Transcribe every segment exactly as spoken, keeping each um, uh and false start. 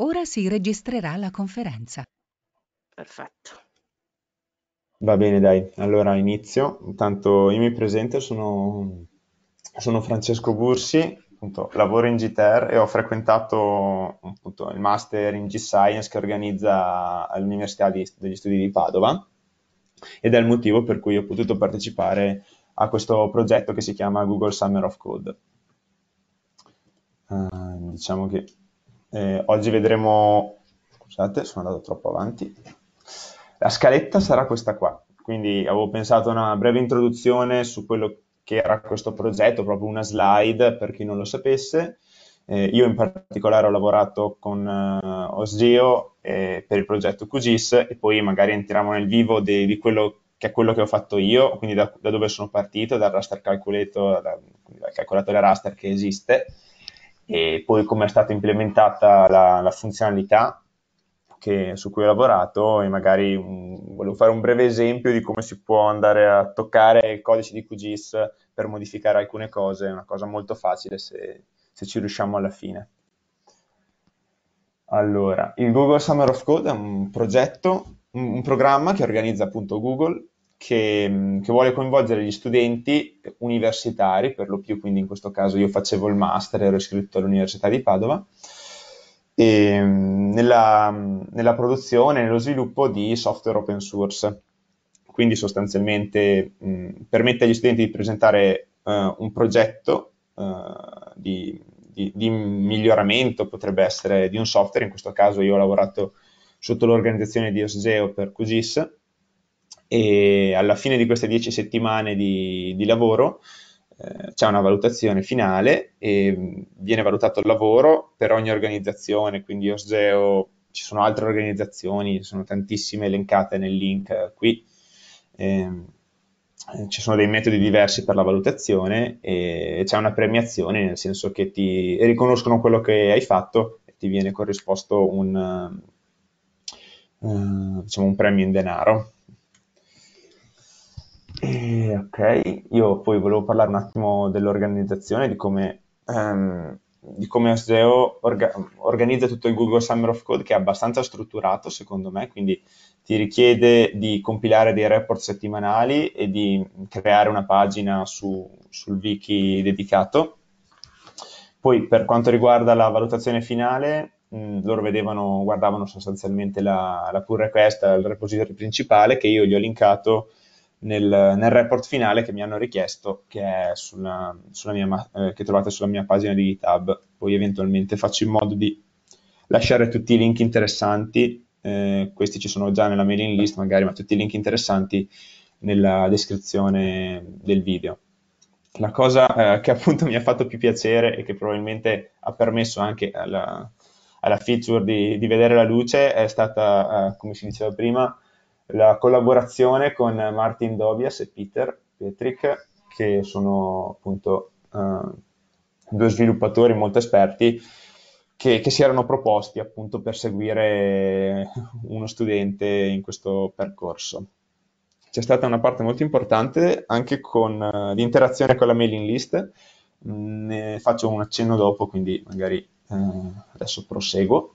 Ora si registrerà la conferenza. Perfetto. Va bene, dai, allora inizio. Intanto io mi presento, sono, sono Francesco Bursi, appunto, lavoro in G T E R e ho frequentato appunto, il Master in G-Science che organizza all'Università di- degli Studi di Padova ed è il motivo per cui ho potuto partecipare a questo progetto che si chiama Google Summer of Code. Eh, diciamo che eh, oggi vedremo, scusate, sono andato troppo avanti. La scaletta sarà questa qua, quindi avevo pensato a una breve introduzione su quello che era questo progetto, proprio una slide per chi non lo sapesse. Eh, io in particolare ho lavorato con eh, Osgeo eh, per il progetto Q G I S e poi magari entriamo nel vivo di, di quello che è quello che ho fatto io, quindi da, da dove sono partito, dal raster calculator, da- dal calcolatore raster che esiste, e poi come è stata implementata la, la funzionalità che- su cui ho lavorato e magari un- volevo fare un breve esempio di come si può andare a toccare il codice di Q G I S per modificare alcune cose, è una cosa molto facile se, se ci riusciamo alla fine. Allora, il Google Summer of Code è un progetto, un, un programma che organizza appunto Google, che, mh, che vuole coinvolgere gli studenti universitari, per lo più, quindi in questo caso io facevo il master, ero iscritto all'Università di Padova, e, mh, nella, mh, nella produzione, nello sviluppo di software open source. Quindi sostanzialmente mh, permette agli studenti di presentare eh, un progetto eh, di, di- di miglioramento, potrebbe essere di un software, in questo caso io ho lavorato sotto l'organizzazione di Osgeo per Q G I S e alla fine di queste dieci settimane di, di lavoro eh, c'è una valutazione finale e mh, viene valutato il lavoro per ogni organizzazione, quindi Osgeo, ci sono altre organizzazioni, sono tantissime elencate nel link eh, qui. Ehm, eh, Ci sono dei metodi diversi per la valutazione e c'è una premiazione, nel senso che ti riconoscono quello che hai fatto e ti viene corrisposto un, eh, diciamo un premio in denaro. E, ok, io poi volevo parlare un attimo dell'organizzazione, di come, ehm, di come Osgeo orga- organizza tutto il Google Summer of Code, che è abbastanza strutturato secondo me, quindi ti richiede di compilare dei report settimanali e di creare una pagina su- sul wiki dedicato. Poi per quanto riguarda la valutazione finale, mh, loro vedevano, guardavano sostanzialmente la, la pull request al repository principale che io gli ho linkato nel, nel report finale che mi hanno richiesto, che è sulla, sulla mia, ma- eh, che trovate sulla mia pagina di GitHub. Poi eventualmente faccio in modo di lasciare tutti i link interessanti, eh, questi ci sono già nella mailing list magari, ma tutti i link interessanti nella descrizione del video. La cosa eh, che appunto mi ha fatto più piacere e che probabilmente ha permesso anche alla, alla feature di, di vedere la luce è stata, eh, come si diceva prima, la collaborazione con Martin Dobias e Peter Petrick, che sono appunto eh, due sviluppatori molto esperti che, che si erano proposti appunto per seguire uno studente in questo percorso. C'è stata una parte molto importante anche con eh, l'interazione con la mailing list. Mm, ne faccio un accenno dopo, quindi magari eh, adesso proseguo.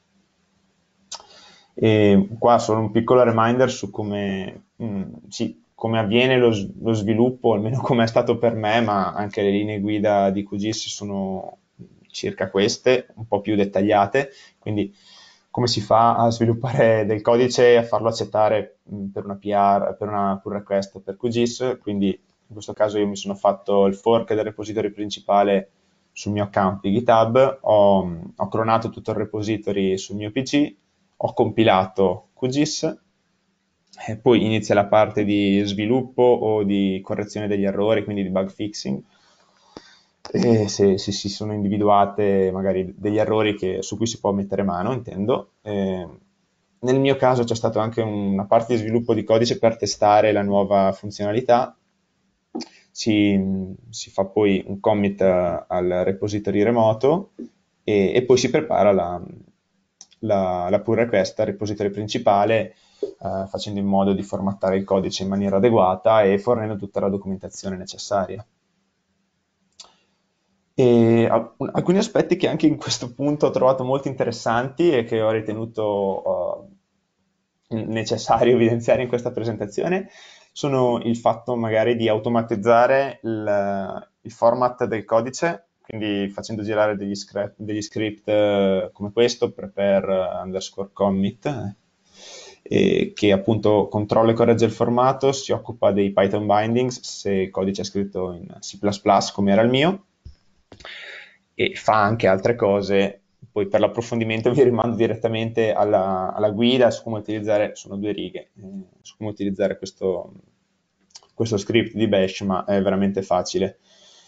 E qua solo un piccolo reminder su come, mm, sì, come avviene lo, s- lo sviluppo, almeno come è stato per me, ma anche le linee guida di Q G I S sono circa queste, un po' più dettagliate, quindi come si fa a sviluppare del codice e a farlo accettare mh, per una P R, per una pull request per Q G I S, quindi in questo caso io mi sono fatto il fork del repository principale sul mio account di GitHub, ho, ho clonato tutto il repository sul mio P C, ho compilato Q G I S e poi inizia la parte di sviluppo o di correzione degli errori, quindi di bug fixing. E se, se si sono individuate magari degli errori che- su cui si può mettere mano, intendo. Eh, nel mio caso c'è stata anche una parte di sviluppo di codice per testare la nuova funzionalità. Si, si fa poi un commit eh, al repository remoto e, e poi si prepara la, la, la pull request al repository principale, eh, facendo in modo di formattare il codice in maniera adeguata e fornendo tutta la documentazione necessaria. E al- alcuni aspetti che anche in questo punto ho trovato molto interessanti e che ho ritenuto eh, necessario evidenziare in questa presentazione sono il fatto magari di automatizzare il, il format del codice, quindi facendo girare degli script, degli script eh, come questo, prepare underscore commit, eh, e che appunto controlla e corregge il formato, si occupa dei Python bindings se il codice è scritto in C plus plus come era il mio, e fa anche altre cose. Poi per l'approfondimento vi rimando direttamente alla, alla guida su come utilizzare, sono due righe, eh, su come utilizzare questo, questo script di Bash, ma è veramente facile.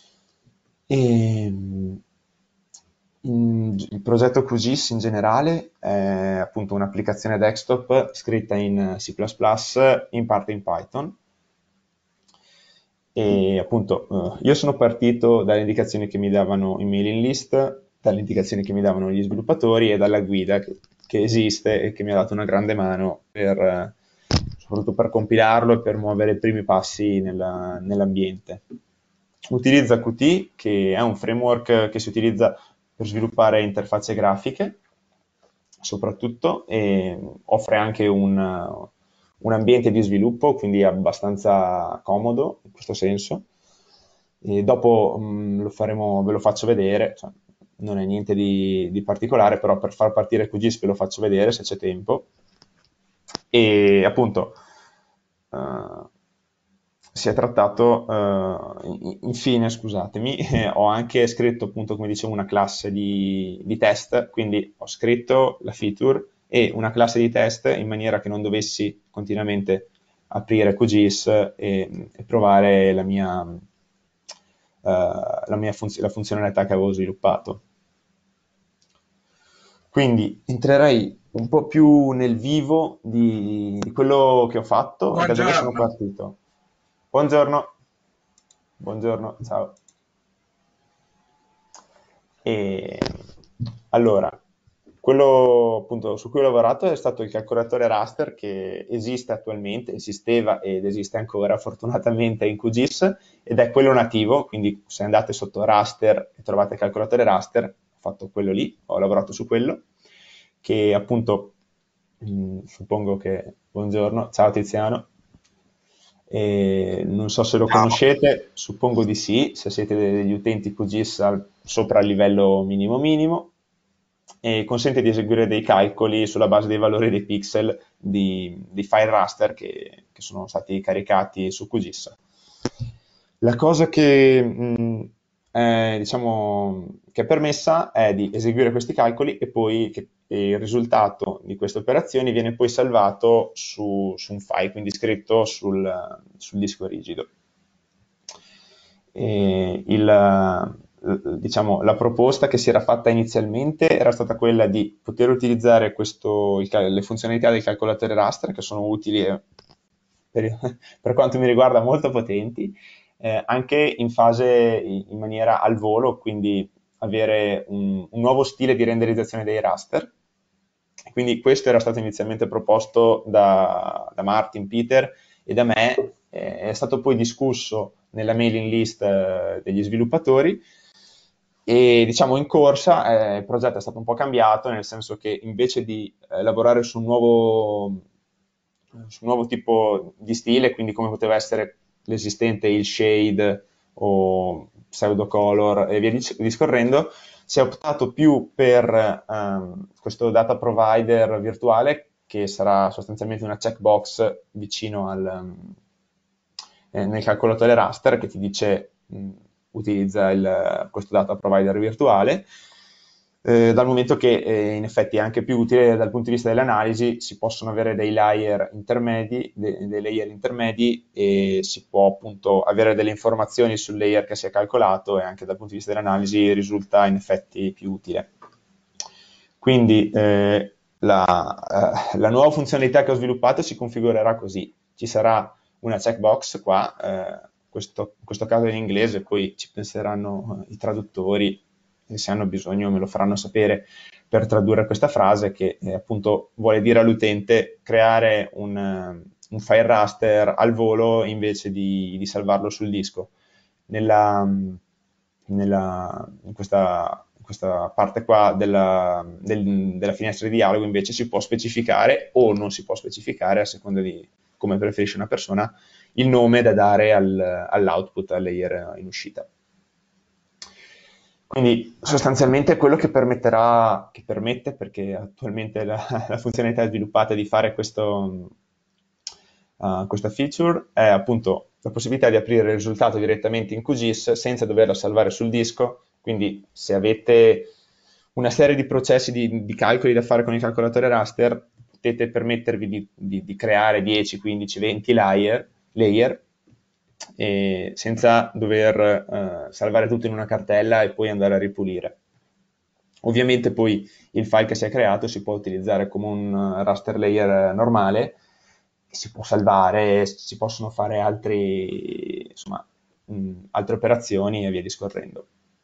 E, in- il progetto Q G I S in generale è appunto un'applicazione desktop scritta in C plus plus, in parte in Python. E appunto, eh, io sono partito dalle indicazioni che mi davano i mailing list, dalle indicazioni che mi davano gli sviluppatori e dalla guida che, che esiste e che mi ha dato una grande mano per, eh, soprattutto per compilarlo e per muovere i primi passi nella- nell'ambiente. Utilizza Qt, che è un framework che si utilizza per sviluppare interfacce grafiche, soprattutto, e offre anche un, un ambiente di sviluppo, quindi è abbastanza comodo in questo senso. E dopo mh, lo faremo, ve lo faccio vedere, cioè, non è niente di, di particolare, però per far partire Q G I S ve lo faccio vedere se c'è tempo. E appunto eh, si è trattato, eh, in- infine, scusatemi, eh, ho anche scritto appunto, come dicevo, una classe di, di test, quindi ho scritto la feature e una classe di test in maniera che non dovessi continuamente aprire Q G I S e, e provare la mia, eh, la mia funz- la funzionalità che avevo sviluppato. Quindi entrerei un po' più nel vivo di, di quello che ho fatto e da dove sono Buongiorno. partito. Buongiorno, buongiorno, ciao. E allora, quello appunto su cui ho lavorato è stato il calcolatore raster che esiste attualmente, esisteva ed esiste ancora fortunatamente in Q G I S ed è quello nativo, quindi se andate sotto raster e trovate calcolatore raster, ho fatto quello lì, ho lavorato su quello, che appunto, mh, suppongo che, buongiorno, ciao Tiziano. E non so se lo Ciao. conoscete, suppongo di sì, se siete degli utenti Q G I S al- sopra il livello minimo minimo, e consente di eseguire dei calcoli sulla base dei valori dei pixel di, di file raster che, che sono stati caricati su Q G I S. La cosa che, mh, è, diciamo, che è permessa è di eseguire questi calcoli e poi che il risultato di queste operazioni viene poi salvato su, su un file, quindi scritto sul, sul disco rigido. E il, diciamo, la proposta che si era fatta inizialmente era stata quella di poter utilizzare questo, il cal- le funzionalità del calcolatore raster, che sono utili e per, per quanto mi riguarda molto potenti, eh, anche in fase in in maniera al volo, quindi avere un, un nuovo stile di renderizzazione dei raster. Quindi questo era stato inizialmente proposto da, da Martin, Peter e da me, eh, è stato poi discusso nella mailing list eh, degli sviluppatori e diciamo in corsa eh, il progetto è stato un po' cambiato, nel senso che invece di eh, lavorare su un nuovo, su un nuovo tipo di stile, quindi come poteva essere l'esistente il shade o pseudocolor e via dic- discorrendo, si è optato più per ehm, questo data provider virtuale che sarà sostanzialmente una checkbox vicino al, ehm, eh, nel calcolatore raster che ti dice mh, utilizza il- questo data provider virtuale, eh, dal momento che eh, in effetti è anche più utile dal punto di vista dell'analisi, si possono avere dei layer intermedi, de- dei layer intermedi e si può appunto avere delle informazioni sul layer che si è calcolato e anche dal punto di vista dell'analisi risulta in effetti più utile. Quindi eh, la, eh, la nuova funzionalità che ho sviluppato si configurerà così. Ci sarà una checkbox qua, eh, questo, in questo caso in inglese, poi ci penseranno eh, i traduttori e se hanno bisogno me lo faranno sapere per tradurre questa frase che eh, appunto vuole dire all'utente creare un, eh, un file raster al volo invece di, di salvarlo sul disco. Nella, nella, in questa, in questa parte qua della, del- della finestra di dialogo invece si può specificare o non si può specificare, a seconda di come preferisce una persona, il nome da dare al- all'output, al layer in uscita. Quindi sostanzialmente quello che permetterà, che permette, perché attualmente la, la funzionalità sviluppata di fare questo, uh, questa feature è appunto la possibilità di aprire il risultato direttamente in QGIS senza doverlo salvare sul disco. Quindi se avete una serie di processi di, di calcoli da fare con il calcolatore raster, potete permettervi di, di- di creare dieci, quindici, venti layer, layer e senza dover eh, salvare tutto in una cartella e poi andare a ripulire. Ovviamente poi il file che si è creato si può utilizzare come un eh, raster layer normale, si può salvare, si possono fare altri, insomma, mh, altre operazioni e via discorrendo.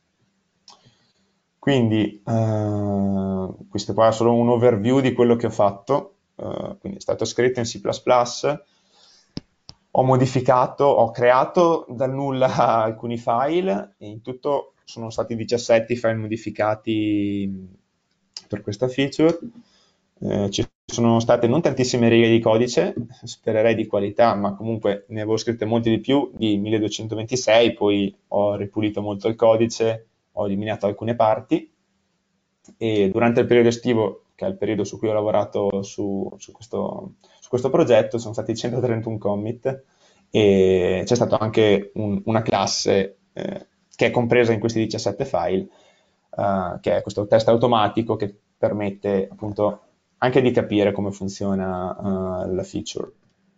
Quindi eh, questo qua è solo un overview di quello che ho fatto. Eh, quindi è stato scritto in C plus plus, ho modificato, ho creato dal nulla alcuni file e in tutto sono stati diciassette i file modificati per questa feature. Eh, ci sono state non tantissime righe di codice, spererei di qualità, ma comunque ne avevo scritte molte di più, di milleduecentoventisei, poi ho ripulito molto il codice, ho eliminato alcune parti e durante il periodo estivo, che è il periodo su cui ho lavorato su, su questo, su questo progetto, sono stati centotrentuno commit e c'è stata anche un- una classe eh, che è compresa in questi diciassette file, eh, che è questo test automatico che permette appunto anche di capire come funziona eh, la feature.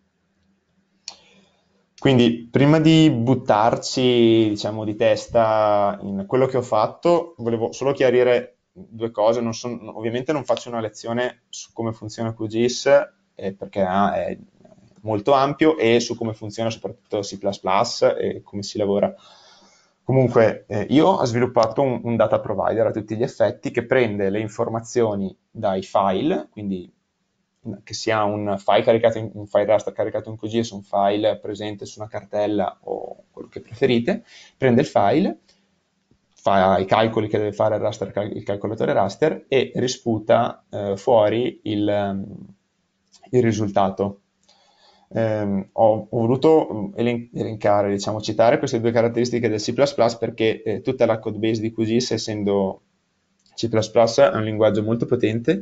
Quindi, prima di buttarci, diciamo, di testa in quello che ho fatto, volevo solo chiarire due cose. Non son- ovviamente non faccio una lezione su come funziona QGIS, eh, perché ah, è molto ampio, e su come funziona soprattutto C plus plus e come si lavora. Comunque, eh, io ho sviluppato un, un data provider a tutti gli effetti che prende le informazioni dai file, quindi che sia un file caricato in, un file raster caricato in QGIS, un file presente su una cartella o quello che preferite, prende il file, fa i calcoli che deve fare il, raster, il calcolatore raster e risputa eh, fuori il, um, il risultato. Eh, ho, ho voluto elen- elencare, diciamo, citare queste due caratteristiche del C plus plus perché eh, tutta la code base di QGIS, essendo C plus plus, è un linguaggio molto potente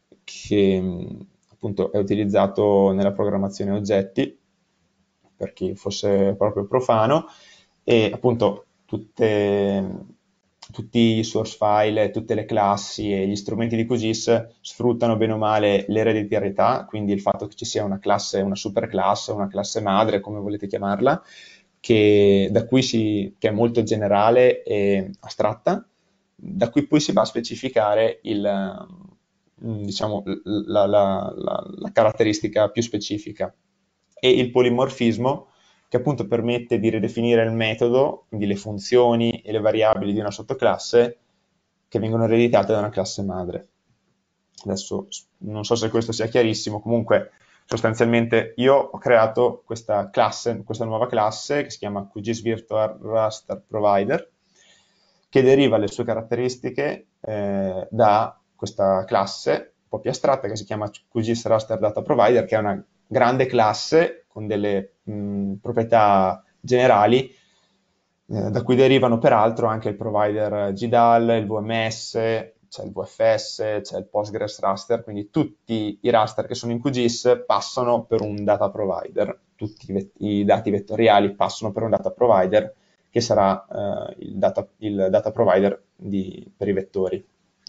che mh, appunto è utilizzato nella programmazione oggetti, per chi fosse proprio profano, e appunto tutte, tutti i source file, tutte le classi e gli strumenti di QGIS sfruttano bene o male l'ereditarietà, quindi il fatto che ci sia una classe, una superclasse, una classe madre, come volete chiamarla, che, da cui si, che è molto generale e astratta, da cui poi si va a specificare il, diciamo, la, la- la- la caratteristica più specifica. E il polimorfismo, che appunto permette di ridefinire il metodo, quindi le funzioni e le variabili di una sottoclasse che vengono ereditate da una classe madre. Adesso non so se questo sia chiarissimo, comunque sostanzialmente io ho creato questa classe, questa nuova classe che si chiama QGIS Virtual Raster Provider, che deriva le sue caratteristiche eh, da questa classe un po' più astratta che si chiama QGIS Raster Data Provider, che è una grande classe con delle mh, proprietà generali eh, da cui derivano peraltro anche il provider G D A L, il V M S, c'è il V F S, c'è il Postgres raster, quindi tutti i raster che sono in QGIS passano per un data provider, tutti i, i dati vettoriali passano per un data provider che sarà eh, il, data, il data provider di, per i vettori.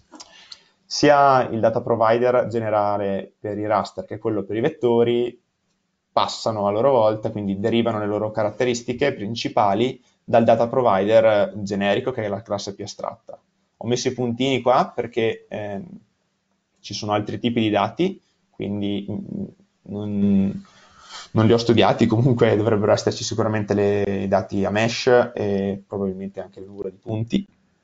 Sia il data provider generale per i raster che quello per i vettori passano a loro volta, quindi derivano le loro caratteristiche principali dal data provider generico, che è la classe più astratta. Ho messo i puntini qua perché eh, ci sono altri tipi di dati, quindi mh, non, non li ho studiati, comunque dovrebbero esserci sicuramente le, i dati a mesh e probabilmente anche il numero di punti.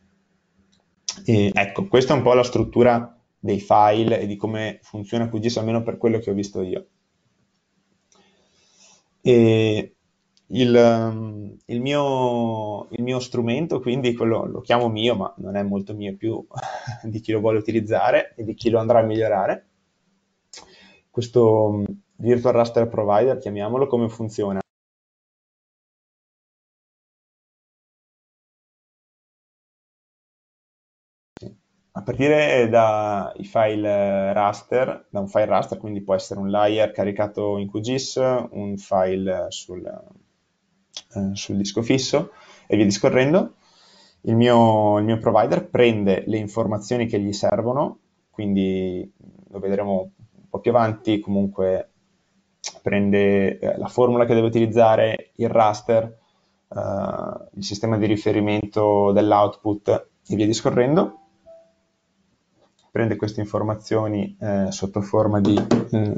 E, ecco, questa è un po' la struttura dei file e di come funziona QGIS, almeno per quello che ho visto io. E Il, ehm, il mio, il mio strumento, quindi quello lo chiamo mio, ma non è molto mio, è più di chi lo vuole utilizzare e di chi lo andrà a migliorare. Questo mm, Virtual Raster Provider, chiamiamolo, come funziona? A partire dai file raster, da un file raster, quindi può essere un layer caricato in QGIS, un file sul, eh, sul disco fisso e via discorrendo. Il mio, il mio provider prende le informazioni che gli servono, quindi lo vedremo un po' più avanti, comunque prende eh, la formula che deve utilizzare, il raster, eh, il sistema di riferimento dell'output e via discorrendo. Prende queste informazioni eh, sotto forma di, eh,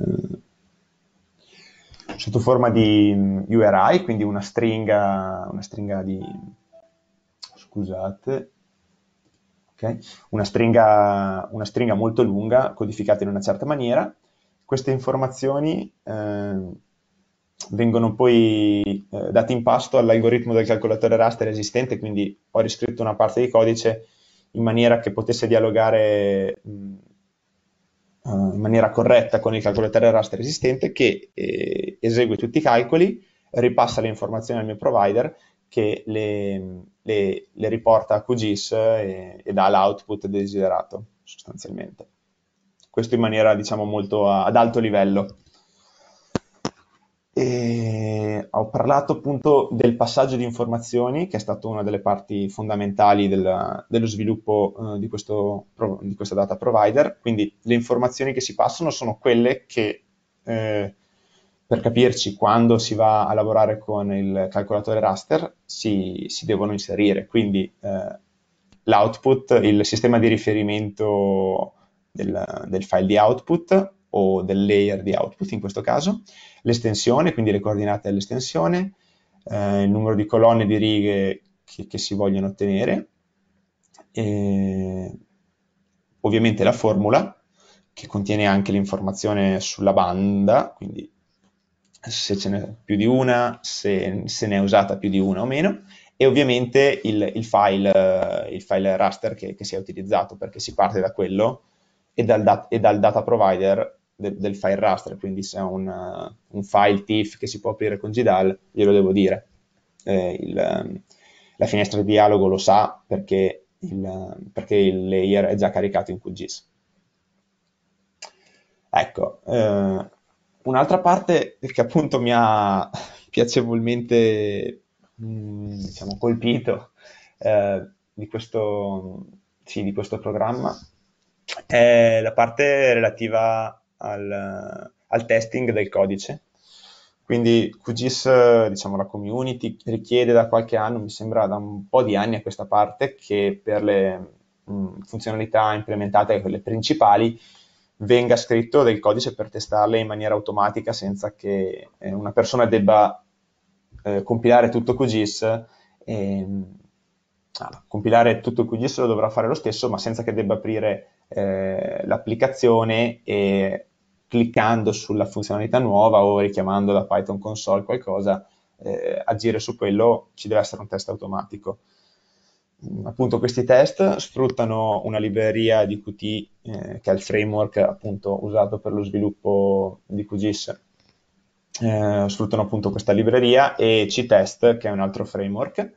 sotto forma di mm, U R I, quindi una stringa, una stringa di, scusate, ok, una stringa, una stringa molto lunga, codificata in una certa maniera. Queste informazioni eh, vengono poi eh, date in pasto all'algoritmo del calcolatore raster esistente, quindi ho riscritto una parte di codice in maniera che potesse dialogare mh, eh, in maniera corretta con il calcolatore raster esistente che eh, esegue tutti i calcoli, ripassa le informazioni al mio provider che le, le- le riporta a QGIS e, e dà l'output desiderato sostanzialmente. Questo in maniera diciamo molto a- ad alto livello. E ho parlato appunto del passaggio di informazioni, che è stata una delle parti fondamentali del- dello sviluppo eh, di questo, pro- di questo data provider. Quindi le informazioni che si passano sono quelle che, eh, per capirci, quando si va a lavorare con il calcolatore raster, si, si devono inserire. Quindi eh, l'output, il sistema di riferimento del, del file di output o del layer di output in questo caso, l'estensione, quindi le coordinate dell'estensione, eh, il numero di colonne di righe che, che si vogliono ottenere, e ovviamente la formula che contiene anche l'informazione sulla banda, quindi se ce n'è più di una, se, se ne è usata più di una o meno, e ovviamente il, il file, eh, il file raster che, che si è utilizzato, perché si parte da quello e dal, dat- e dal data provider del, del file raster, quindi se è un, uh, un file T I F che si può aprire con G D A L, glielo devo dire. Eh, il, um, la finestra di dialogo lo sa perché il, uh, perché il layer è già caricato in QGIS. Ecco, eh, un'altra parte che appunto mi ha piacevolmente, mh, diciamo, colpito eh, di questo, sì, di questo programma è la parte relativa al, al testing del codice. Quindi QGIS, eh, diciamo, la community richiede da qualche anno, mi sembra da un po' di anni a questa parte, che per le mh, funzionalità implementate, quelle principali, venga scritto del codice per testarle in maniera automatica senza che eh, una persona debba eh, compilare tutto QGIS e, ah, compilare tutto QGIS lo dovrà fare lo stesso, ma senza che debba aprire eh, l'applicazione e cliccando sulla funzionalità nuova o richiamando da Python console qualcosa, eh, agire su quello, ci deve essere un test automatico. Appunto questi test sfruttano una libreria di Qt eh, che è il framework appunto usato per lo sviluppo di QGIS. Eh, sfruttano appunto questa libreria e C-Test che è un altro framework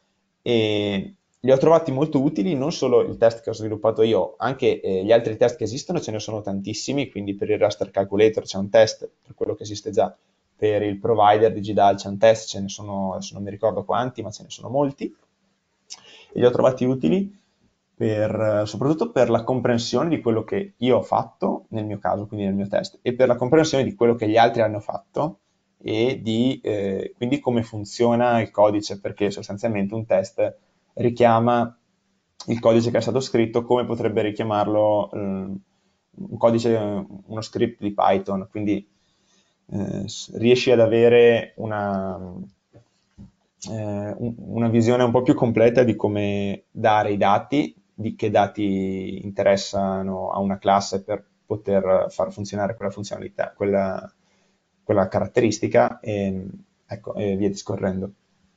e li ho trovati molto utili, non solo il test che ho sviluppato io, anche eh, gli altri test che esistono, ce ne sono tantissimi, quindi per il raster calculator c'è un test, per quello che esiste già, per il provider di G D A L c'è un test, ce ne sono, adesso non mi ricordo quanti, ma ce ne sono molti, e li ho trovati utili per, soprattutto per la comprensione di quello che io ho fatto, nel mio caso, quindi nel mio test, e per la comprensione di quello che gli altri hanno fatto e di eh, quindi come funziona il codice, perché sostanzialmente un test richiama il codice che è stato scritto come potrebbe richiamarlo eh, un codice, uno script di Python, quindi eh, riesci ad avere una, eh, una visione un po' più completa di come dare i dati, di che dati interessano a una classe per poter far funzionare quella funzionalità, quella, quella caratteristica e, ecco, e via discorrendo.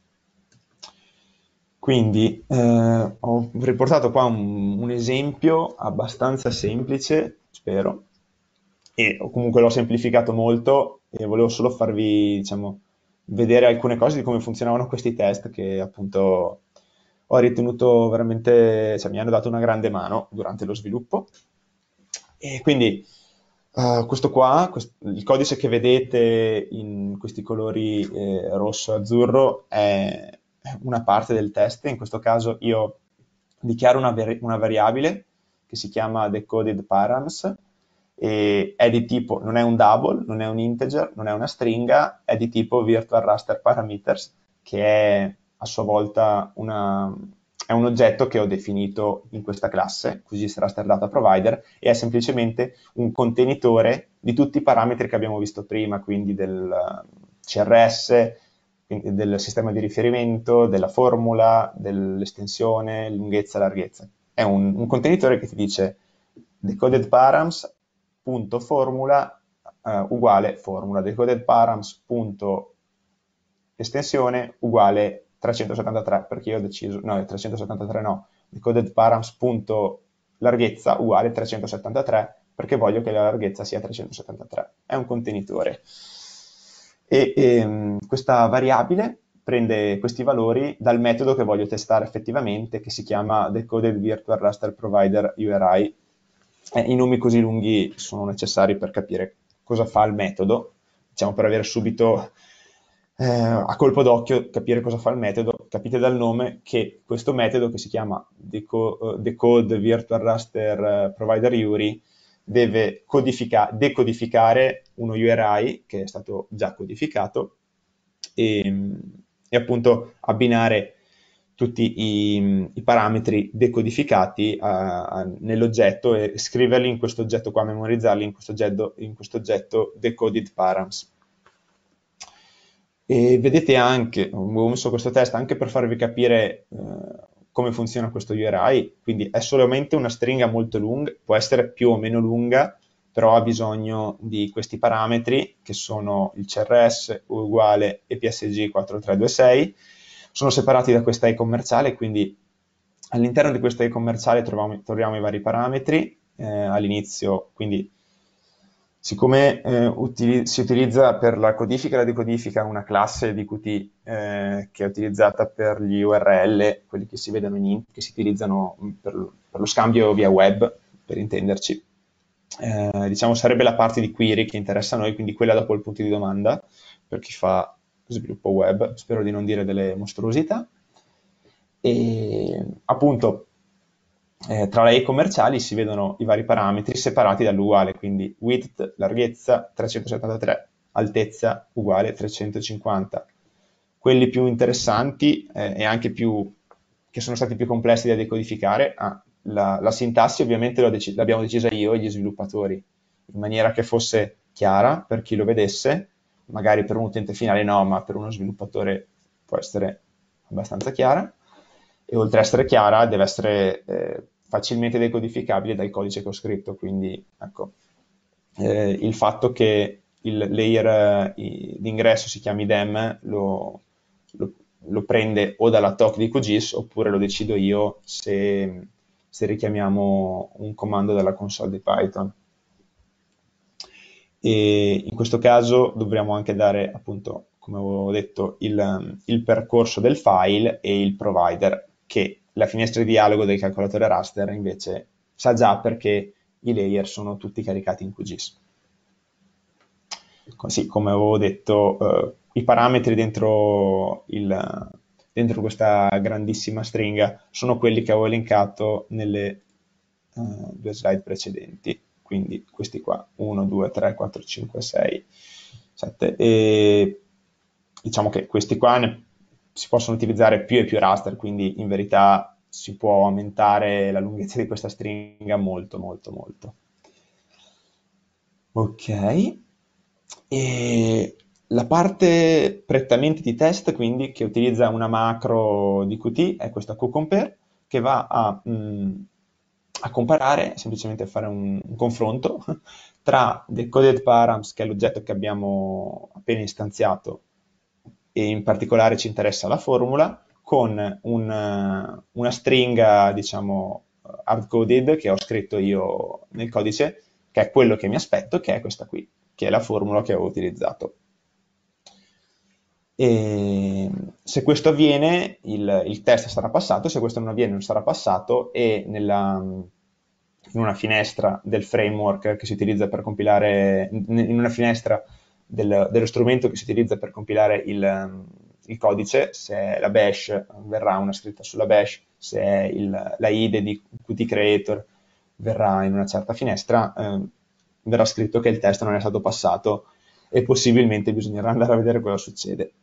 Quindi eh, ho riportato qua un, un esempio abbastanza semplice, spero, e comunque l'ho semplificato molto e volevo solo farvi, diciamo, vedere alcune cose di come funzionavano questi test che appunto ho ritenuto veramente, cioè mi hanno dato una grande mano durante lo sviluppo. E quindi eh, questo qua, quest- il codice che vedete in questi colori eh, rosso e azzurro è una parte del test. In questo caso io dichiaro una, vari- una variabile che si chiama decoded params e è di tipo, non è un double, non è un integer, non è una stringa, è di tipo virtual raster parameters, che è a sua volta una, è un oggetto che ho definito in questa classe, QGIS Raster Data Provider, e è semplicemente un contenitore di tutti i parametri che abbiamo visto prima, quindi del C R S, quindi del sistema di riferimento, della formula, dell'estensione, lunghezza, larghezza. È un, un contenitore che ti dice decoded params punto formula eh, uguale formula, decoded params punto estensione uguale trecentosettantatré, perché io ho deciso, no, trecentosettantatré no, decoded params punto larghezza uguale trecentosettantatré, perché voglio che la larghezza sia trecentosettantatré. È un contenitore. E, e questa variabile prende questi valori dal metodo che voglio testare effettivamente, che si chiama decoded virtual raster provider U R I. Eh, I nomi così lunghi sono necessari per capire cosa fa il metodo, diciamo per avere subito eh, a colpo d'occhio capire cosa fa il metodo. Capite dal nome che questo metodo, che si chiama deco- decode virtual raster eh, provider U R I, deve codifica- decodificare uno U R I che è stato già codificato e, e appunto abbinare tutti i, i parametri decodificati a- a- nell'oggetto e scriverli in questo oggetto qua, memorizzarli in questo oggetto, in questo oggetto decoded params. E vedete anche, ho messo questo test anche per farvi capire eh, come funziona questo U R I, quindi è solamente una stringa molto lunga, può essere più o meno lunga, però ha bisogno di questi parametri che sono il C R S uguale E P S G quattro tre due sei, sono separati da questa E commerciale, quindi all'interno di questa E commerciale troviamo, troviamo i vari parametri, eh, all'inizio, quindi siccome eh, utili- si utilizza per la codifica e la decodifica una classe di Qt eh, che è utilizzata per gli U R L, quelli che si vedono in int, che si utilizzano per, per lo scambio via web, per intenderci, eh, diciamo sarebbe la parte di query che interessa a noi, quindi quella dopo il punto di domanda, per chi fa sviluppo web, spero di non dire delle mostruosità. E appunto eh, tra le commerciali si vedono i vari parametri separati dall'uguale, quindi width, larghezza trecentosettantatré, altezza uguale trecentocinquanta. Quelli più interessanti eh, e anche più, che sono stati più complessi da decodificare, ah, la, la sintassi ovviamente dec- l'abbiamo decisa io e gli sviluppatori, in maniera che fosse chiara per chi lo vedesse, magari per un utente finale no, ma per uno sviluppatore può essere abbastanza chiara, e oltre ad essere chiara deve essere eh, facilmente decodificabile dal codice che ho scritto, quindi ecco, eh, il fatto che il layer eh, d'ingresso si chiami dem lo, lo, lo prende o dalla talk di QGIS oppure lo decido io se, se richiamiamo un comando dalla console di Python. E in questo caso dovremo anche dare, appunto, come avevo detto, il, il percorso del file e il provider, che la finestra di dialogo del calcolatore raster invece sa già perché i layer sono tutti caricati in QGIS. Così, come avevo detto, eh, i parametri dentro, il, dentro questa grandissima stringa sono quelli che avevo elencato nelle eh, due slide precedenti, quindi questi qua, uno, due, tre, quattro, cinque, sei, sette, e diciamo che questi qua ne, si possono utilizzare più e più raster, quindi in verità si può aumentare la lunghezza di questa stringa molto, molto, molto. Ok, e la parte prettamente di test, quindi, che utilizza una macro di Qt, è questa QCompare, che va a, mh, a comparare, semplicemente a fare un, un confronto tra decoded params, che è l'oggetto che abbiamo appena istanziato, e in particolare ci interessa la formula, con un, una stringa, diciamo, hard-coded che ho scritto io nel codice, che è quello che mi aspetto, che è questa qui, che è la formula che ho utilizzato. E se questo avviene, il, il test sarà passato; se questo non avviene, non sarà passato, e nella, in una finestra del framework che si utilizza per compilare, in una finestra del, dello strumento che si utilizza per compilare il, il codice, se è la bash verrà una scritta sulla bash, se è il, la I D E di Qt Creator verrà in una certa finestra, eh, verrà scritto che il test non è stato passato e possibilmente bisognerà andare a vedere cosa succede.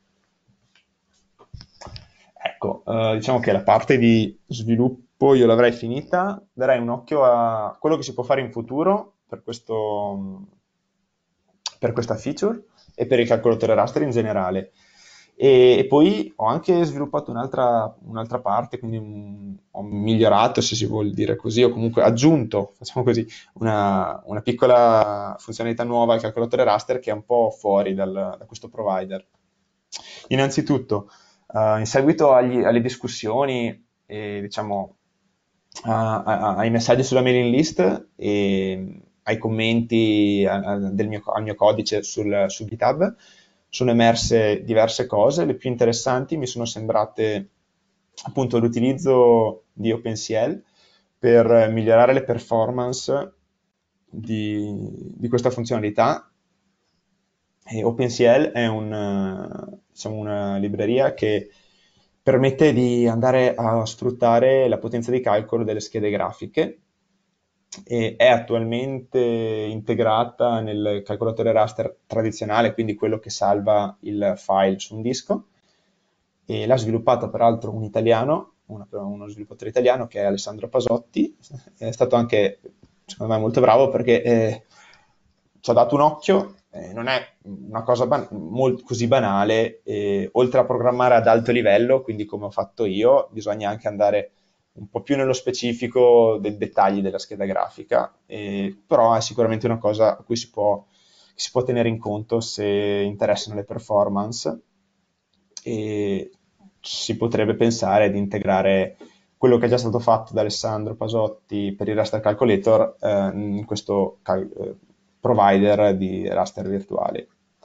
Ecco, eh, diciamo che la parte di sviluppo io l'avrei finita, darei un occhio a quello che si può fare in futuro per questo, per questa feature e per il calcolatore raster in generale. E, e poi ho anche sviluppato un'altra un'altra parte, quindi un- ho migliorato, se si vuol dire così, o comunque aggiunto, facciamo così, una, una piccola funzionalità nuova al calcolatore raster che è un po' fuori dal- da questo provider. Innanzitutto, eh, in seguito agli- alle discussioni e diciamo a- a- ai messaggi sulla mailing list e ai commenti a- a- del mio, al mio codice sul, su GitHub, sono emerse diverse cose. Le più interessanti mi sono sembrate appunto l'utilizzo di OpenCL per migliorare le performance di, di questa funzionalità. E OpenCL è un, eh, diciamo, una libreria che permette di andare a sfruttare la potenza di calcolo delle schede grafiche e è attualmente integrata nel calcolatore raster tradizionale, quindi quello che salva il file su un disco, e l'ha sviluppata peraltro un italiano, una- uno sviluppatore italiano che è Alessandro Pasotti. È stato anche, secondo me, molto bravo perché eh, ci ho dato un occhio, eh, non è una cosa ban- mol- così banale, e oltre a programmare ad alto livello, quindi come ho fatto io, bisogna anche andare un po' più nello specifico dei dettagli della scheda grafica, eh, però è sicuramente una cosa a cui si può, si può tenere in conto se interessano le performance, e si potrebbe pensare di integrare quello che è già stato fatto da Alessandro Pasotti per il Raster Calculator eh, in questo cal- eh, provider di raster virtuali.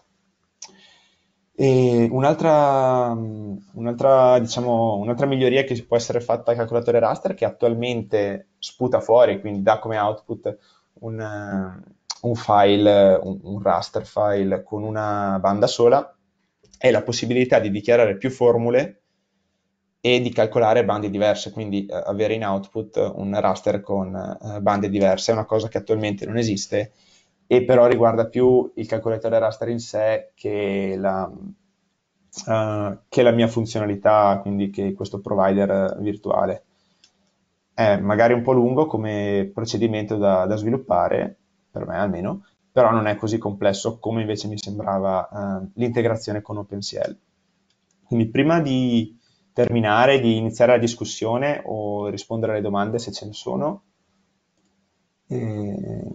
E un'altra, mh, un'altra, diciamo, un'altra miglioria che può essere fatta al calcolatore raster, che attualmente sputa fuori, quindi dà come output un, eh, un file, un, un raster file con una banda sola, è la possibilità di dichiarare più formule e di calcolare bande diverse, quindi eh, avere in output un raster con eh, bande diverse. È una cosa che attualmente non esiste e però riguarda più il calcolatore raster in sé che la, eh, che la mia funzionalità, quindi che questo provider virtuale. È magari un po' lungo come procedimento da, da sviluppare, per me almeno, però non è così complesso come invece mi sembrava eh, l'integrazione con OpenCL. Quindi prima di terminare, di iniziare la discussione o rispondere alle domande se ce ne sono, eh,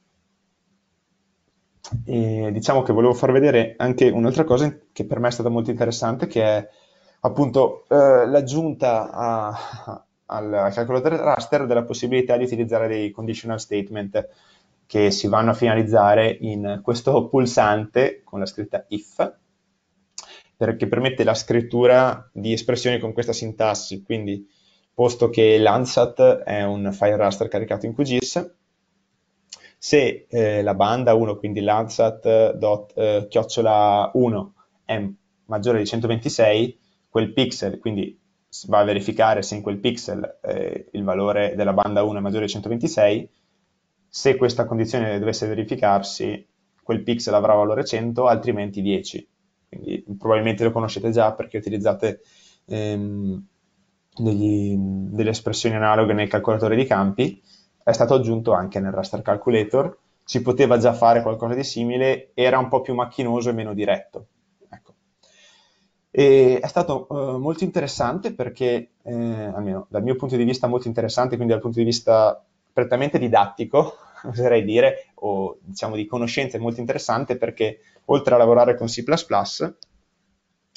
e diciamo che volevo far vedere anche un'altra cosa che per me è stata molto interessante, che è appunto eh, l'aggiunta a- al, al calcolatore raster della possibilità di utilizzare dei conditional statement che si vanno a finalizzare in questo pulsante con la scritta if, perché permette la scrittura di espressioni con questa sintassi. Quindi, posto che l'Ansat è un file raster caricato in QGIS, se eh, la banda uno, quindi Landsat dot, eh, chiocciola uno, è maggiore di centoventisei, quel pixel, quindi va a verificare se in quel pixel eh, il valore della banda uno è maggiore di centoventisei. Se questa condizione dovesse verificarsi, quel pixel avrà valore cento, altrimenti dieci. Quindi probabilmente lo conoscete già perché utilizzate ehm, degli- delle espressioni analoghe nel calcolatore di campi. È stato aggiunto anche nel raster calculator, si poteva già fare qualcosa di simile, era un po' più macchinoso e meno diretto. Ecco. E è stato eh, molto interessante perché, eh, almeno dal mio punto di vista molto interessante, quindi dal punto di vista prettamente didattico, oserei dire, o diciamo di conoscenza, è molto interessante perché oltre a lavorare con C plus plus,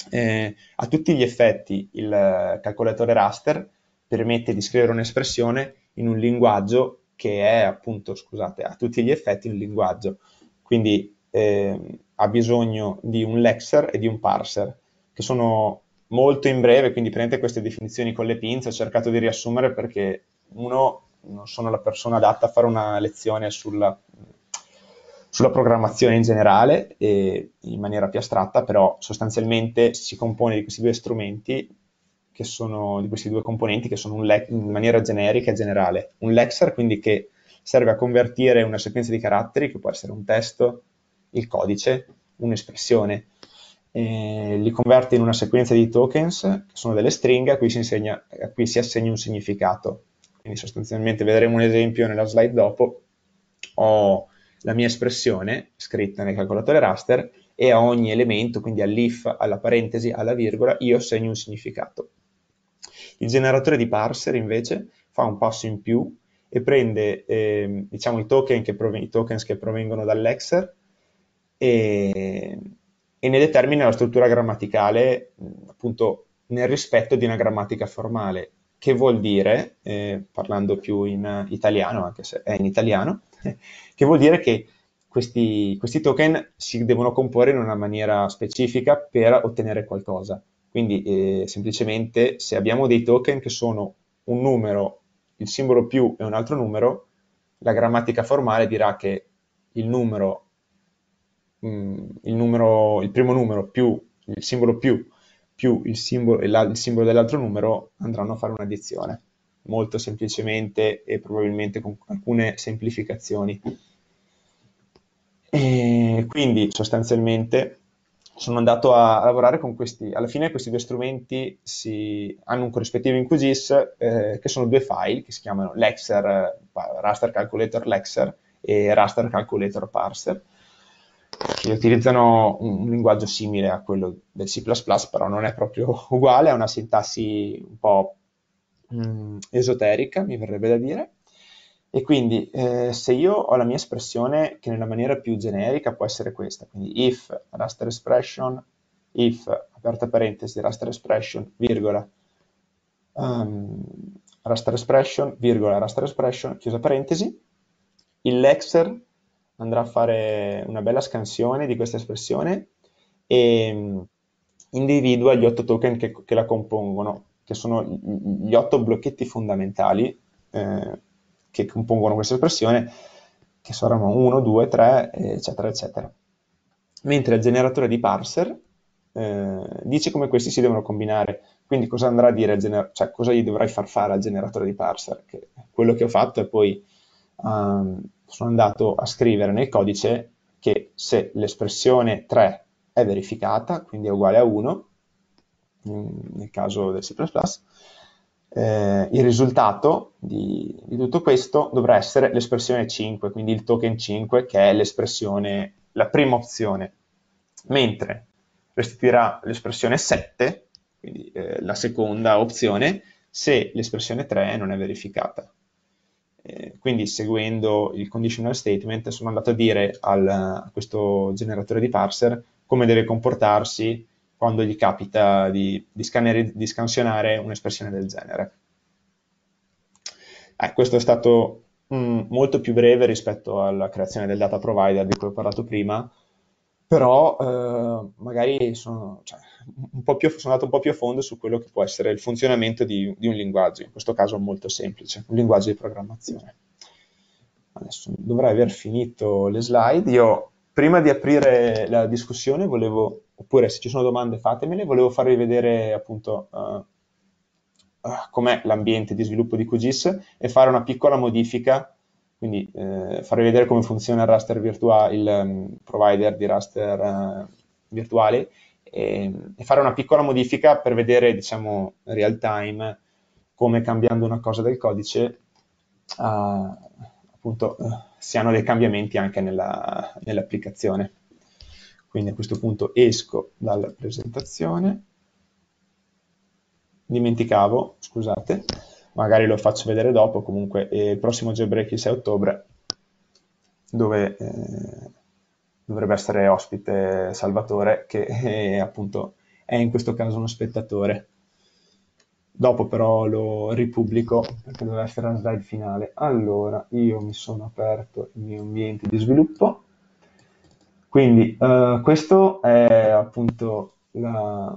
eh, a tutti gli effetti il calcolatore raster permette di scrivere un'espressione in un linguaggio che è appunto, scusate, a tutti gli effetti un linguaggio. Quindi eh, ha bisogno di un lexer e di un parser, che sono molto in breve, quindi prendete queste definizioni con le pinze, ho cercato di riassumere perché uno, non sono la persona adatta a fare una lezione sulla, sulla programmazione in generale e in maniera più astratta, però sostanzialmente si compone di questi due strumenti, che sono, di questi due componenti che sono un le- in maniera generica e generale. Un lexer, quindi che serve a convertire una sequenza di caratteri, che può essere un testo, il codice, un'espressione, eh, li converte in una sequenza di tokens, che sono delle stringhe a cui si, insegna, a cui si assegna un significato. Quindi sostanzialmente vedremo un esempio nella slide dopo. Ho la mia espressione scritta nel calcolatore raster e a ogni elemento, quindi all'if, alla parentesi, alla virgola, io assegno un significato. Il generatore di parser invece fa un passo in più e prende eh, diciamo, i, token che prov- i tokens che provengono dall'Exer e, e ne determina la struttura grammaticale appunto nel rispetto di una grammatica formale, che vuol dire, eh, parlando più in italiano, anche se è in italiano, che vuol dire che questi, questi token si devono comporre in una maniera specifica per ottenere qualcosa. Quindi eh, semplicemente se abbiamo dei token che sono un numero, il simbolo più e un altro numero, la grammatica formale dirà che il numero, mh, il numero, il primo numero più il simbolo più più il simbolo, il simbolo dell'altro numero andranno a fare un'addizione, molto semplicemente e probabilmente con alcune semplificazioni. E quindi sostanzialmente sono andato a, a lavorare con questi, alla fine questi due strumenti si, hanno un corrispettivo in QGIS eh, che sono due file che si chiamano Lexer, Raster Calculator Lexer e Raster Calculator Parser, che utilizzano un, un linguaggio simile a quello del C plus plus, però non è proprio uguale, ha una sintassi un po' mh, esoterica, mi verrebbe da dire. E quindi eh, se io ho la mia espressione che nella maniera più generica può essere questa, quindi if raster expression, if, aperta parentesi, raster expression, virgola, um, raster expression, virgola, raster expression, chiusa parentesi, il lexer andrà a fare una bella scansione di questa espressione e mh, individua gli otto token che, che la compongono, che sono gli otto blocchetti fondamentali eh, che compongono questa espressione, che saranno uno, due, tre, eccetera, eccetera. Mentre il generatore di parser eh, dice come questi si devono combinare. Quindi cosa andrà a dire, il gener- cioè cosa gli dovrai far fare al generatore di parser? Che quello che ho fatto è poi um, sono andato a scrivere nel codice che se l'espressione tre è verificata, quindi è uguale a uno, nel caso del C plus plus, eh, il risultato di, di tutto questo dovrà essere l'espressione cinque, quindi il token cinque, che è l'espressione, la prima opzione, mentre restituirà l'espressione sette, quindi eh, la seconda opzione, se l'espressione tre non è verificata. Eh, quindi seguendo il conditional statement sono andato a dire al, a questo generatore di parser come deve comportarsi quando gli capita di, di, scannere, di scansionare un'espressione del genere. Eh, questo è stato mh, molto più breve rispetto alla creazione del data provider di cui ho parlato prima, però eh, magari sono, cioè, un po' più, sono andato un po' più a fondo su quello che può essere il funzionamento di, di un linguaggio, in questo caso molto semplice, un linguaggio di programmazione. Adesso dovrei aver finito le slide. Io prima di aprire la discussione volevo, oppure se ci sono domande fatemele, volevo farvi vedere appunto uh, uh, com'è l'ambiente di sviluppo di QGIS e fare una piccola modifica, quindi eh, farvi vedere come funziona il raster virtuale, il um, provider di raster uh, virtuale e, e fare una piccola modifica per vedere, diciamo, real time come cambiando una cosa del codice uh, appunto uh, si hanno dei cambiamenti anche nella, nell'applicazione. Quindi a questo punto esco dalla presentazione. Dimenticavo, scusate, magari lo faccio vedere dopo, comunque eh, il prossimo jailbreak il sei ottobre, dove eh, dovrebbe essere ospite Salvatore, che è appunto è in questo caso uno spettatore. Dopo però lo ripubblico perché deve essere la slide finale. Allora, io mi sono aperto il mio ambiente di sviluppo. Quindi eh, questo è appunto la,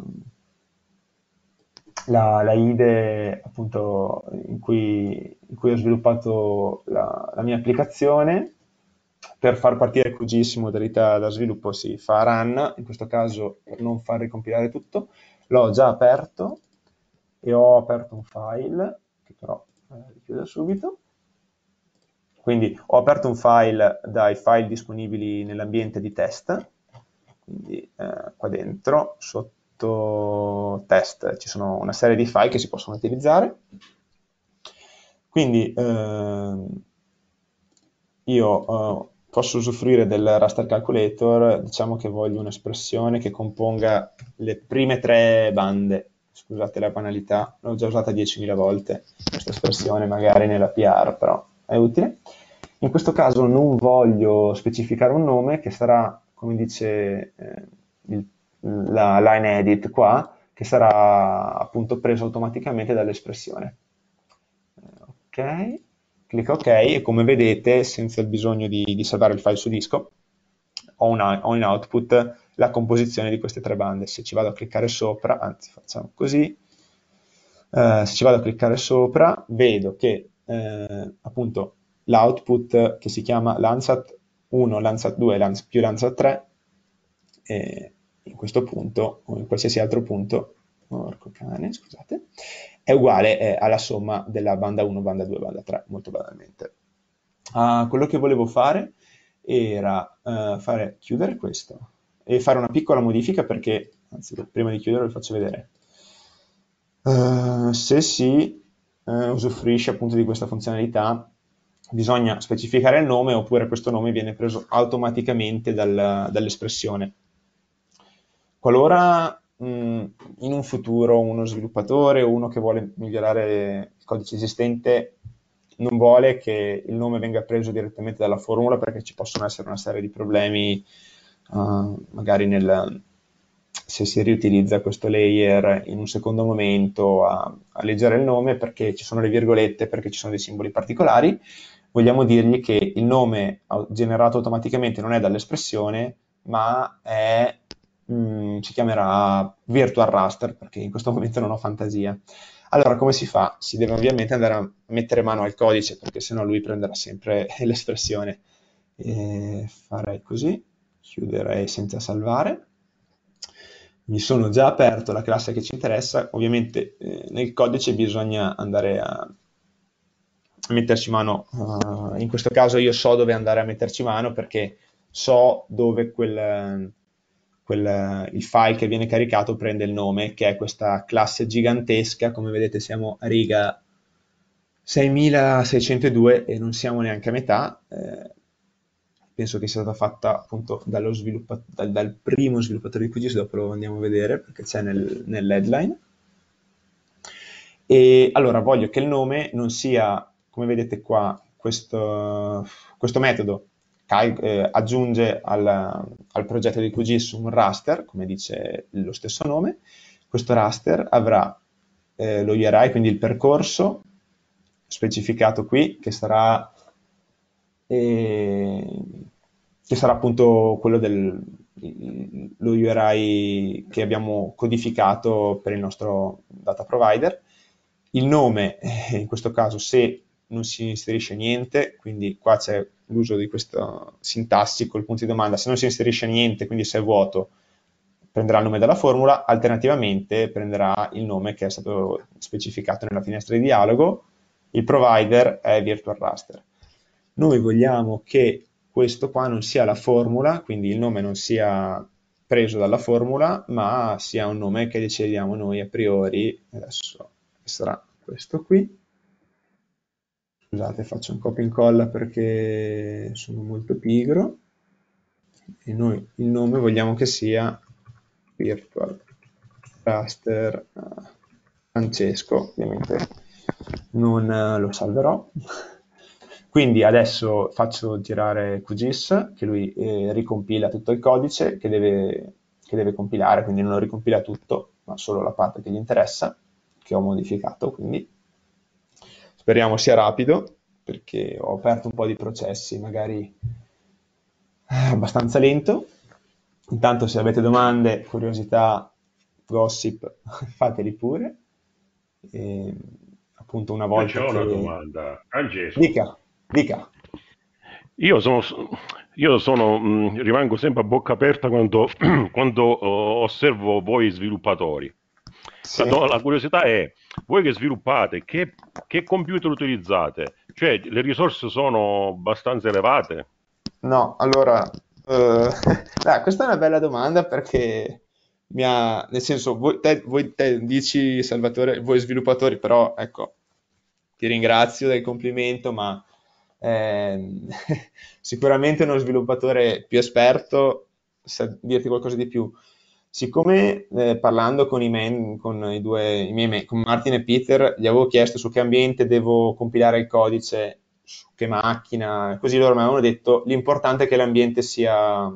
la, la I D E appunto in cui, in cui ho sviluppato la, la mia applicazione. Per far partire QGIS in modalità da sviluppo si fa run, in questo caso per non far ricompilare tutto, l'ho già aperto e ho aperto un file, che però eh, richiudo subito. Quindi ho aperto un file dai file disponibili nell'ambiente di test, quindi eh, qua dentro, sotto test, ci sono una serie di file che si possono utilizzare. Quindi eh, io eh, posso usufruire del raster calculator, diciamo che voglio un'espressione che componga le prime tre bande. Scusate la banalità, l'ho già usata diecimila volte questa espressione, magari nella P R, però è utile. In questo caso non voglio specificare un nome che sarà, come dice eh, il, la line edit qua, che sarà appunto preso automaticamente dall'espressione. Ok, clicco ok e come vedete, senza il bisogno di, di salvare il file su disco, ho, una, ho in output la composizione di queste tre bande. Se ci vado a cliccare sopra, anzi facciamo così, eh, se ci vado a cliccare sopra, vedo che eh, appunto l'output che si chiama Landsat uno, Landsat due Lans, più Landsat tre, e in questo punto, o in qualsiasi altro punto, porco cane, scusate, è uguale eh, alla somma della banda uno, banda due, banda tre, molto banalmente. Uh, quello che volevo fare era uh, fare, chiudere questo e fare una piccola modifica perché, anzi, prima di chiudere vi faccio vedere. Uh, se si uh, usufruisce appunto di questa funzionalità, bisogna specificare il nome oppure questo nome viene preso automaticamente dal, dall'espressione. Qualora mh, in un futuro uno sviluppatore o uno che vuole migliorare il codice esistente non vuole che il nome venga preso direttamente dalla formula perché ci possono essere una serie di problemi, uh, magari nel, se si riutilizza questo layer in un secondo momento a, a leggere il nome perché ci sono le virgolette, perché ci sono dei simboli particolari, vogliamo dirgli che il nome generato automaticamente non è dall'espressione, ma è, mh, si chiamerà virtual raster, perché in questo momento non ho fantasia. Allora, come si fa? Si deve ovviamente andare a mettere mano al codice, perché sennò lui prenderà sempre l'espressione. E farei così, chiuderei senza salvare. Mi sono già aperto la classe che ci interessa, ovviamente eh, nel codice bisogna andare a metterci mano, uh, in questo caso io so dove andare a metterci mano perché so dove quel, quel, il file che viene caricato prende il nome, che è questa classe gigantesca, come vedete siamo a riga seimilaseicentodue e non siamo neanche a metà, eh, penso che sia stata fatta appunto dallo sviluppa- dal, dal primo sviluppatore di QGIS, dopo lo andiamo a vedere perché c'è nel, nell'headline. E allora voglio che il nome non sia, come vedete qua, questo, questo metodo eh, aggiunge al, al progetto di QGIS un raster, come dice lo stesso nome. Questo raster avrà eh, lo U R I, quindi il percorso specificato qui, che sarà, eh, che sarà appunto quello del lo U R I che abbiamo codificato per il nostro data provider. Il nome, eh, in questo caso, se non si inserisce niente, quindi qua c'è l'uso di questa sintassi col punto di domanda, se non si inserisce niente, quindi se è vuoto, prenderà il nome della formula, alternativamente prenderà il nome che è stato specificato nella finestra di dialogo, il provider è virtual raster. Noi vogliamo che questo qua non sia la formula, quindi il nome non sia preso dalla formula, ma sia un nome che decidiamo noi a priori. Adesso sarà questo qui. Scusate, faccio un copia e incolla perché sono molto pigro. E noi il nome vogliamo che sia virtual raster Francesco, ovviamente non lo salverò. Quindi adesso faccio girare QGIS, che lui eh, ricompila tutto il codice che deve, che che deve compilare, quindi non lo ricompila tutto, ma solo la parte che gli interessa, che ho modificato, quindi speriamo sia rapido, perché ho aperto un po' di processi, magari eh, abbastanza lento. Intanto se avete domande, curiosità, gossip, fateli pure. E, appunto una Io volta c'ho una che... domanda, Francesco. Dica, dica. Io sono, io sono, mh, rimango sempre a bocca aperta quando, quando oh, osservo voi sviluppatori. La, Sì. do- la curiosità è, voi che sviluppate, che, che computer utilizzate? Cioè, le risorse sono abbastanza elevate? No, allora, eh, dai, questa è una bella domanda perché mi ha, nel senso, voi, te, voi te dici, Salvatore, voi sviluppatori, però ecco, ti ringrazio del complimento, ma ehm, sicuramente uno sviluppatore più esperto sa dirti qualcosa di più. Siccome eh, parlando con i, men- con i due, i miei men- con Martin e Peter, gli avevo chiesto su che ambiente devo compilare il codice, su che macchina, così loro mi avevano detto l'importante è che l'ambiente sia,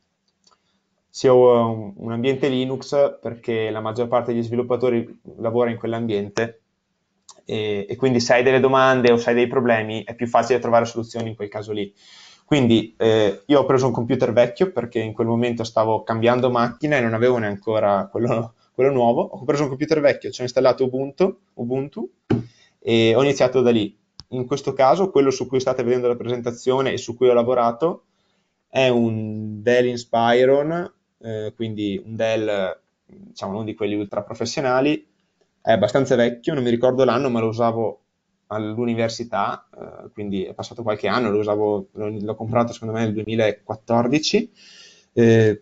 sia un, un ambiente Linux perché la maggior parte degli sviluppatori lavora in quell'ambiente e, e quindi se hai delle domande o se hai dei problemi è più facile trovare soluzioni in quel caso lì. Quindi eh, io ho preso un computer vecchio perché in quel momento stavo cambiando macchina e non avevo neanche ancora quello, quello nuovo. Ho preso un computer vecchio, ci ho installato Ubuntu, Ubuntu e ho iniziato da lì. In questo caso, quello su cui state vedendo la presentazione e su cui ho lavorato è un Dell Inspiron, eh, quindi un Dell, diciamo, non di quelli ultra professionali, è abbastanza vecchio, non mi ricordo l'anno, ma lo usavo all'università, eh, quindi è passato qualche anno, lo usavo, l'ho comprato secondo me nel duemilaquattordici, eh,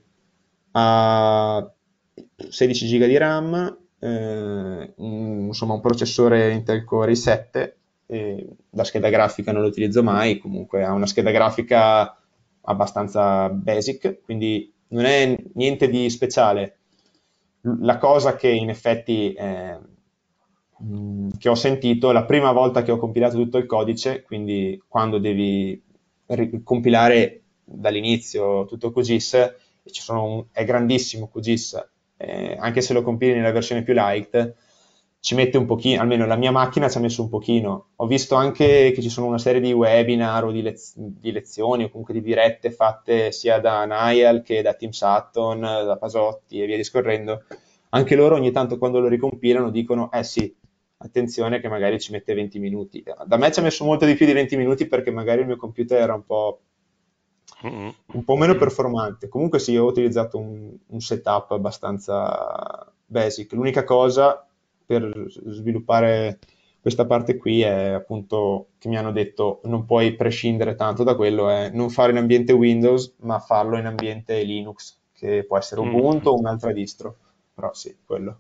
ha sedici giga di RAM, eh, un- insomma un processore Intel Core i sette, e la scheda grafica non lo utilizzo mai, comunque ha una scheda grafica abbastanza basic, quindi non è niente di speciale. La cosa che in effetti eh, mh, che ho sentito la prima volta che ho compilato tutto il codice, quindi quando devi ri- compilare dall'inizio tutto QGIS, e ci sono un- è grandissimo QGIS, eh, anche se lo compili nella versione più light, ci mette un pochino, almeno la mia macchina ci ha messo un pochino. Ho visto anche che ci sono una serie di webinar o di, lez- di lezioni o comunque di dirette fatte sia da Niall che da Tim Sutton, da Pasotti e via discorrendo. Anche loro ogni tanto quando lo ricompilano dicono, eh sì, attenzione che magari ci mette venti minuti. Da me ci ha messo molto di più di venti minuti perché magari il mio computer era un po', Mm. un po' meno performante. Comunque sì, ho utilizzato un, un setup abbastanza basic. L'unica cosa per sviluppare questa parte qui è appunto che mi hanno detto non puoi prescindere tanto da quello, è non fare in ambiente Windows, ma farlo in ambiente Linux, che può essere Mm. Ubuntu o un'altra distro. Però sì, quello.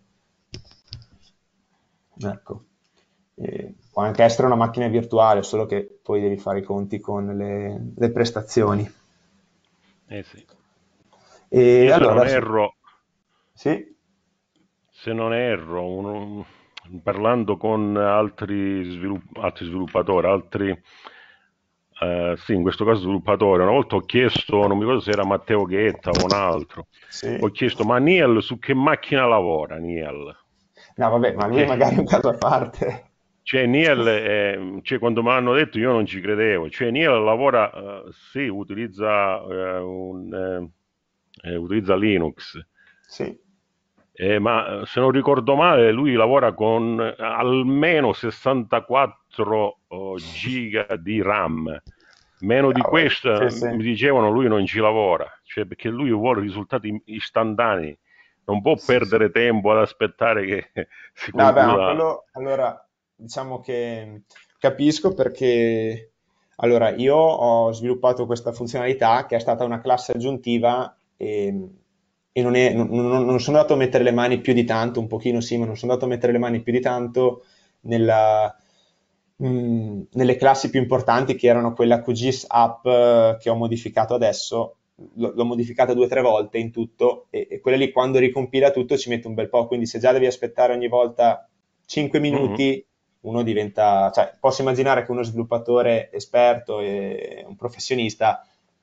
Ecco. E può anche essere una macchina virtuale, solo che poi devi fare i conti con le, le prestazioni. Eh sì. E Io se non allora, sì, erro, sì, se non erro, uno- parlando con altri, svilupp- altri sviluppatori, altri, eh, sì, in questo caso sviluppatori, una volta ho chiesto, non mi ricordo se era Matteo Ghetta o un altro, ho sì. chiesto, ma Niel su che macchina lavora, Niel? No, vabbè, ma lui Perché, magari è un caso a parte. cioè, Niel, è- cioè, quando mi hanno detto io non ci credevo, cioè, Niel lavora, eh, sì, utilizza, eh, un, eh, eh, utilizza Linux. Sì, Eh, ma eh, se non ricordo male, lui lavora con eh, almeno sessantaquattro oh, giga di RAM. Meno di cavolo. questo, Sì, m- sì. mi dicevano, lui non ci lavora, cioè perché lui vuole risultati istantanei, non può Sì, sì. perdere tempo ad aspettare che si No, vabbè, ma concluda. quello, allora, diciamo che capisco perché, allora, io ho sviluppato questa funzionalità che è stata una classe aggiuntiva e, e non, è- non- non- non sono andato a mettere le mani più di tanto, un pochino sì, ma non sono andato a mettere le mani più di tanto nella, mh, nelle classi più importanti che erano quella QGIS app eh, che ho modificato adesso, l'ho, l'ho modificata due o tre volte in tutto e, e quella lì quando ricompila tutto ci mette un bel po', quindi se già devi aspettare ogni volta cinque Mhm. minuti, uno diventa, cioè posso immaginare che uno sviluppatore esperto e un professionista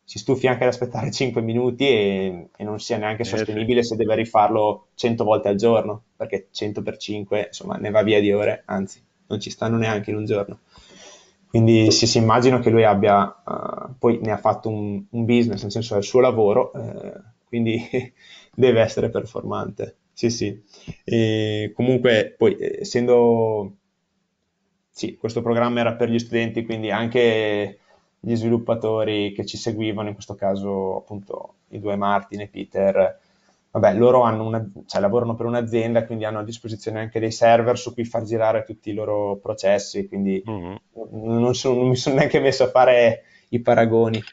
si stufi anche ad aspettare cinque minuti e, e non sia neanche Eh sì. sostenibile se deve rifarlo cento volte al giorno, perché cento per cinque, insomma, ne va via di ore, anzi, non ci stanno neanche in un giorno. Quindi sì, si immagino che lui abbia, eh, poi ne ha fatto un, un business, nel senso è il suo lavoro, eh, quindi deve essere performante. Sì, sì. E comunque, poi, eh, essendo, sì, questo programma era per gli studenti, quindi anche gli sviluppatori che ci seguivano, in questo caso appunto i due Martin e Peter, vabbè, loro hanno una, cioè, lavorano per un'azienda, quindi hanno a disposizione anche dei server su cui far girare tutti i loro processi, quindi Mhm. non, sono- non mi sono neanche messo a fare i paragoni.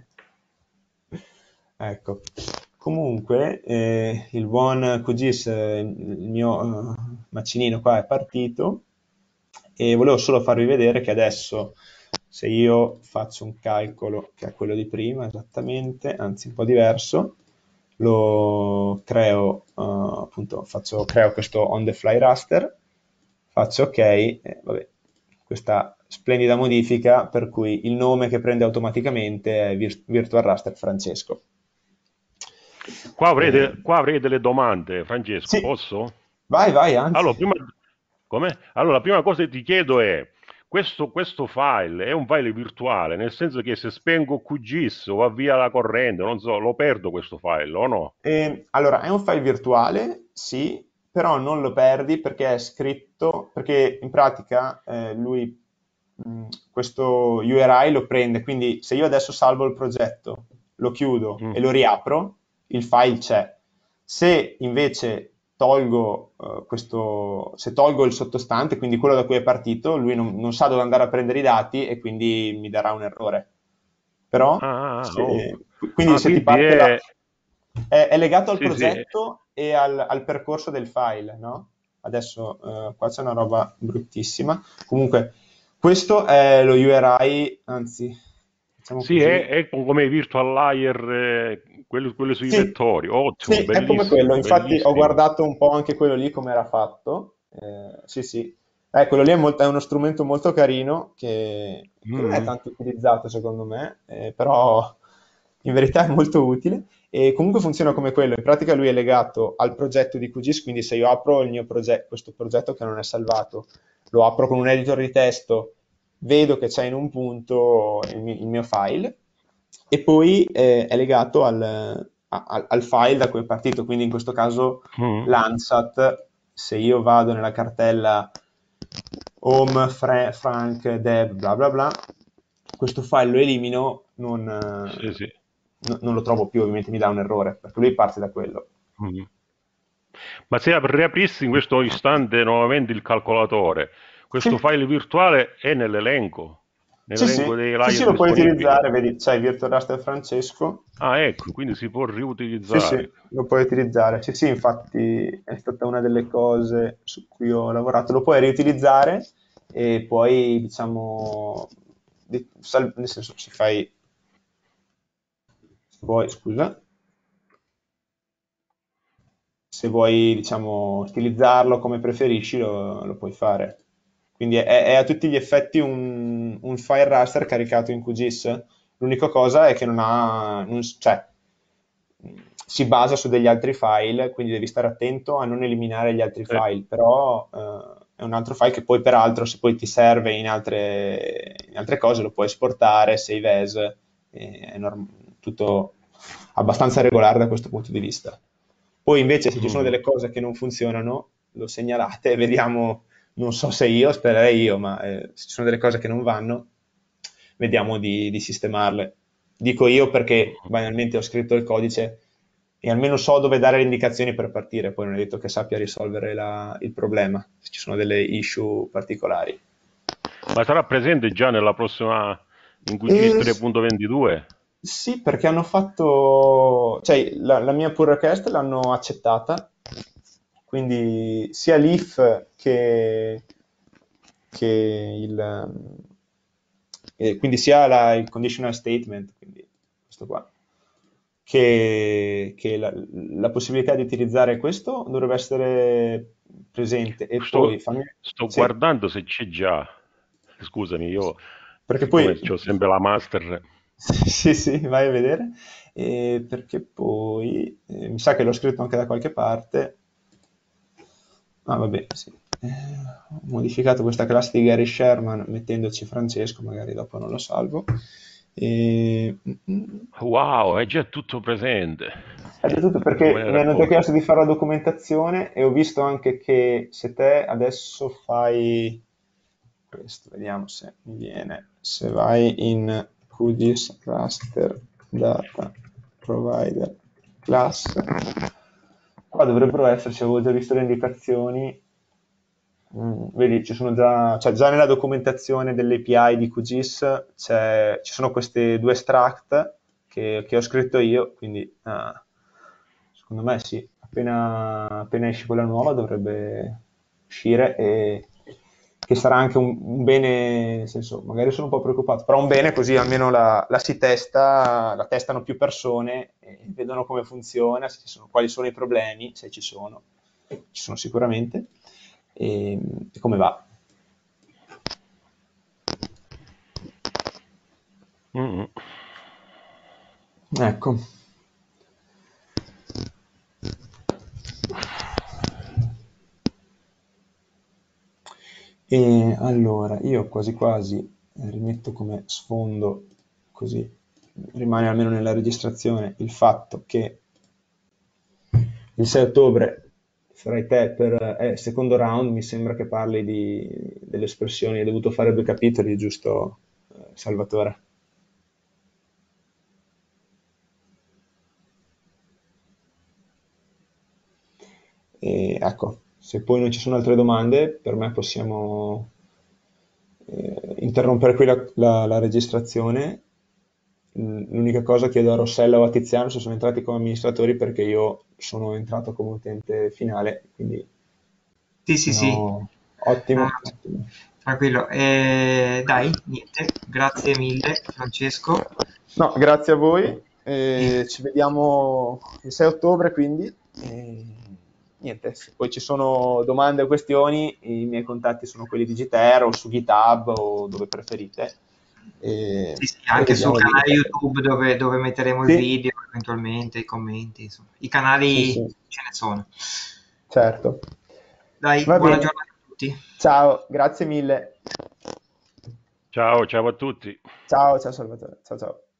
Ecco. Comunque, eh, il buon Q G I S, eh, il mio eh, macinino qua è partito e volevo solo farvi vedere che adesso, se io faccio un calcolo che è quello di prima esattamente, anzi un po' diverso, lo creo, eh, appunto, faccio, creo questo on the fly raster, faccio ok, e vabbè, questa splendida modifica per cui il nome che prende automaticamente è Vir- Virtual Raster Francesco. Qua avrei, Eh, de- qua avrei delle domande, Francesco, sì, posso? vai, vai, anzi. Allora, prima, come? Allora, la prima cosa che ti chiedo è, questo, questo file è un file virtuale, nel senso che se spengo Q G I S o va via la corrente, non so, lo perdo questo file o no? Eh, allora, è un file virtuale, sì, però non lo perdi perché è scritto, perché in pratica eh, lui mh, questo U R I lo prende, quindi se io adesso salvo il progetto, lo chiudo e Mm. lo riapro, il file c'è. Se invece tolgo eh, questo, se tolgo il sottostante, quindi quello da cui è partito, lui non, non sa dove andare a prendere i dati e quindi mi darà un errore. Però, Ah, ah, oh. se- quindi Ah, se ti quindi parte la... è... È, è legato al Sì, sì, è- progetto e al, al percorso del file, no? Adesso eh, qua c'è una roba bruttissima. Comunque, questo è lo U R I, anzi, facciamo sì, è, così. è come i virtual layer, eh, quelli, quelli sui Sì, vettori. Ottimo, sì, è come quello. bellissimo, Infatti ho bellissimo. guardato un po' anche quello lì come era fatto. Eh, sì, sì. Eh, quello lì è, molto- è uno strumento molto carino che, che non è Mm. tanto utilizzato secondo me, eh, però in verità è molto utile. E comunque funziona come quello. In pratica lui è legato al progetto di Q G I S, quindi se io apro il mio progetto, questo progetto che non è salvato, lo apro con un editor di testo, vedo che c'è in un punto il, mi- il mio file e poi eh, è legato al, a- al- al file da cui è partito, quindi in questo caso Mm. Landsat, se io vado nella cartella home, Fra- Frank, Deb, bla bla bla, questo file lo elimino, non, Sì, eh, sì. no- non lo trovo più, ovviamente mi dà un errore, perché lui parte da quello. Mm. Ma se ap- riaprissi in questo istante nuovamente il calcolatore, questo Sì, file virtuale è nell'elenco, sì, nell'elenco sì, dei sì, sì, layer lo puoi disponibili. utilizzare, vedi, c'hai Virtual Raster Francesco. Ah, ecco, quindi si può Sì, sì, riutilizzare. lo puoi utilizzare. Sì, sì, infatti è stata una delle cose su cui ho lavorato. Lo puoi riutilizzare e poi, diciamo, di- sal- nel senso, se fai, se vuoi, scusa, se vuoi, diciamo, utilizzarlo come preferisci, lo, lo puoi fare. Quindi è, è a tutti gli effetti un, un file raster caricato in Q G I S. L'unica cosa è che non ha, non s- cioè, si basa su degli altri file, quindi devi stare attento a non eliminare gli altri Eh, file, però eh, è un altro file che poi peraltro se poi ti serve in altre, in altre cose lo puoi esportare, save as, e è norm- tutto abbastanza regolare da questo punto di vista. Poi invece se ci sono mhm. delle cose che non funzionano, lo segnalate e vediamo, non so se io, spererei io, ma eh, se ci sono delle cose che non vanno, vediamo di, di sistemarle. Dico io perché banalmente ho scritto il codice e almeno so dove dare le indicazioni per partire, poi non è detto che sappia risolvere la- il problema, se ci sono delle issue particolari. Ma sarà presente già nella prossima in QGIS E tre punto ventidue? sì, perché hanno fatto, cioè la, la mia pull request l'hanno accettata, quindi sia l'if che, che il, ehm, eh, quindi sia la- il conditional statement, quindi questo qua, che, che la, la possibilità di utilizzare questo dovrebbe essere presente. E poi Sto, fammi, sto sì, guardando se c'è già. Scusami, io perché siccome poi ho sempre la master. Sì, sì, sì, vai a vedere. E perché poi eh, mi sa che l'ho scritto anche da qualche parte. Ah, vabbè, sì. Eh, ho modificato questa classe di Gary Sherman mettendoci Francesco, magari dopo non lo salvo. E... mm, mm. Wow, è già tutto presente. È già tutto Non me perché ne mi ero hanno già accorto. chiesto di fare la documentazione e ho visto anche che se te adesso fai questo, vediamo se mi viene, se vai in Q G I S Raster Data Provider Class, qua dovrebbero esserci, avevo già visto le indicazioni. Mm, vedi, ci sono già, cioè già nella documentazione dell'A P I di Q G I S c'è- ci sono queste due extract che, che ho scritto io, quindi ah, secondo me sì, appena, appena esce quella nuova dovrebbe uscire e che sarà anche un, un bene, nel senso, magari sono un po' preoccupato, però un bene così almeno la, la si testa, la testano più persone e vedono come funziona, se ci sono, quali sono i problemi, se ci sono, ci sono sicuramente, e, e come va. Mm. Ecco. E allora, io quasi quasi eh, rimetto come sfondo, così rimane almeno nella registrazione, il fatto che il sei ottobre sarai te per eh, secondo round, mi sembra che parli di, delle espressioni, hai dovuto fare due capitoli, giusto, eh, Salvatore? E ecco, se poi non ci sono altre domande, per me possiamo eh, interrompere qui la, la- la registrazione. Mm, L'unica cosa chiedo a Rossella o a Tiziano se sono entrati come amministratori perché io sono entrato come utente finale, quindi Sì, se sì, sì. no, No, ottimo, ottimo. tranquillo. Eh, dai, niente. Grazie mille, Francesco. No, grazie a voi, E eh, ci vediamo il sei ottobre quindi. E niente, se poi ci sono domande o questioni, i miei contatti sono quelli di Gitero o su GitHub o dove preferite. E, sì, sì, e anche sul vediamo di... canale YouTube dove, dove metteremo il Sì, video, eventualmente i commenti, insomma. I sì, canali sì, ce ne sono. certo. Dai, Va buona bene, giornata a tutti. ciao, grazie mille. Ciao, ciao a tutti. Ciao, ciao Salvatore, ciao ciao.